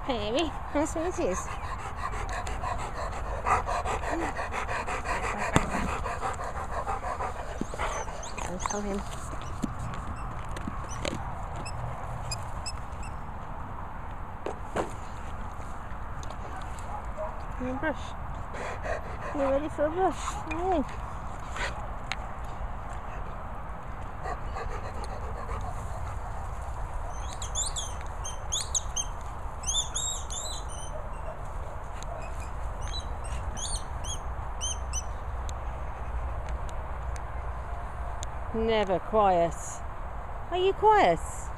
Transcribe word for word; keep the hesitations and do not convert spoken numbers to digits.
Baby, how sweet it is. Don't tell him. You want a brush? You ready for a brush? Yeah. Never quiet. Are you quiet?